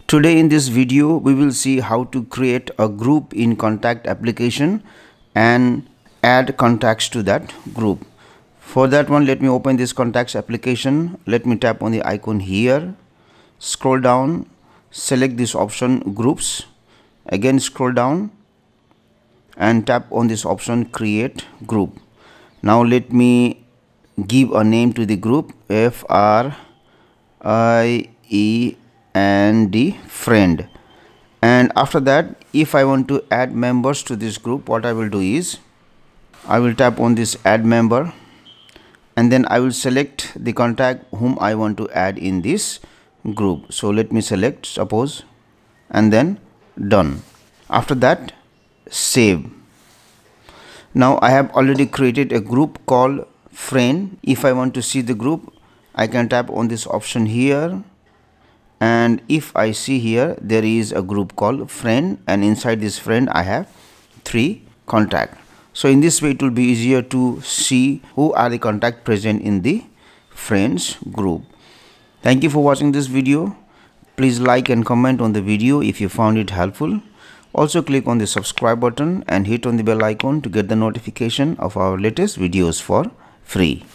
Today in this video we will see how to create a group in contact application and add contacts to that group. For that one, let me open this contacts application. Let me tap on the icon here, scroll down, select this option groups, again scroll down and tap on this option create group. Now let me give a name to the group, FRIEND friend. And after that, if I want to add members to this group, what I will do is I will tap on this add member and then I will select the contact whom I want to add in this group. So let me select suppose and then done. After that, save. Now I have already created a group called friend. If I want to see the group, I can tap on this option here, and if I see here there is a group called friend, and inside this friend I have 3 contacts. So in this way it will be easier to see who are the contacts present in the friends group. Thank you for watching this video. Please like and comment on the video if you found it helpful. Also click on the subscribe button and hit on the bell icon to get the notification of our latest videos for free.